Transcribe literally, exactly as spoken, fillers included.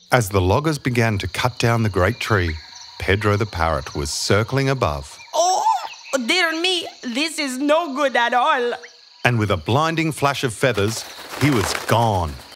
As the loggers began to cut down the great tree, Pedro the parrot was circling above. Oh, dear me, this is no good at all. And with a blinding flash of feathers, he was gone.